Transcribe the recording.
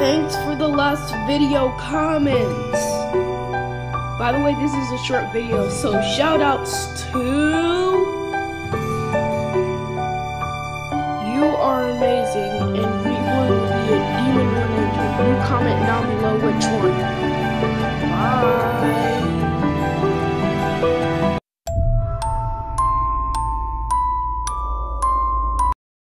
thanks for the last video comments. By the way, this is a short video, so shoutouts to you are amazing, and Reborn will be a Demon 100. You comment down below which one. Bye.